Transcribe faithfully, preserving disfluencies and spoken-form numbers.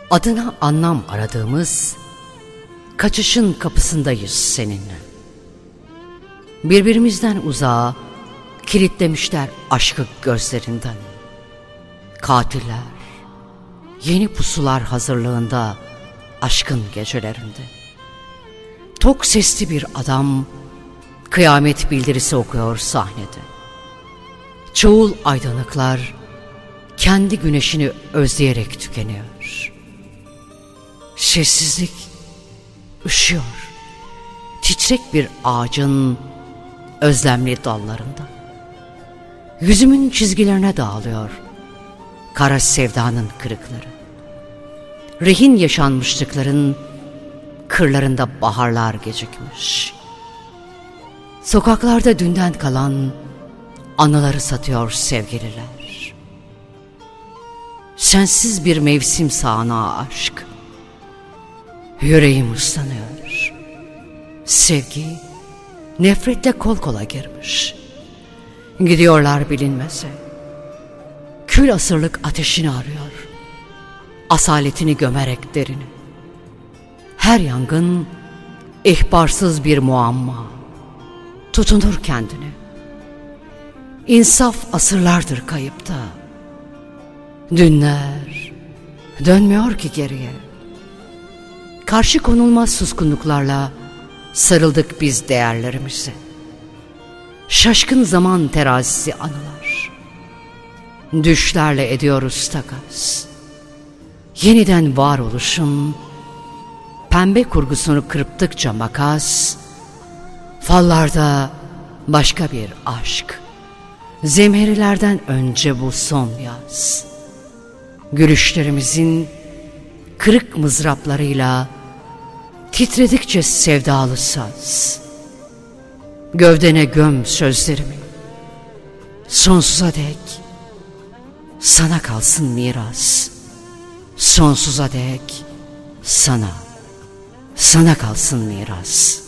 Adına anlam aradığımız kaçışın kapısındayız seninle. Birbirimizden uzağa kilitlemişler aşkı gözlerinden. Katiller yeni pusular hazırlığında aşkın gecelerinde. Tok sesli bir adam kıyamet bildirisi okuyor sahnede. Çoğul aydınlıklar kendi güneşini özleyerek tükeniyor. Sessizlik üşüyor titrek bir ağacın özlemli dallarında. Yüzümün çizgilerine dağılıyor kara sevdanın kırıkları. Rehin yaşanmışlıkların kırlarında baharlar gecikmiş. Sokaklarda dünden kalan anıları satıyor sevgililer. Sensiz bir mevsim sağanağı aşk. Yüreğim ıslanıyor. Sevgi nefretle kol kola girmiş. Gidiyorlar bilinmeze. Kül asırlık ateşini arıyor. Asaletini gömerek derini. Her yangın ihbarsız bir muamma. Tutunur kendine. İnsaf asırlardır kayıpta. Dünler dönmüyor ki geriye. Karşı konulmaz suskunluklarla sarıldık biz değerlerimize. Şaşkın zaman terazisi anılar. Düşlerle ediyoruz takas. Yeniden varoluşun pembe kurgusunu kırptıkça makas, fallarda başka bir aşk. Zemherilerden önce bu son yaz. Gülüşlerimizin kırık mızraplarıyla titredikçe sevdalı saz. Gövdene göm sözlerimi. Sonsuza dek sana kalsın miras. Sonsuza dek sana, sana kalsın miras.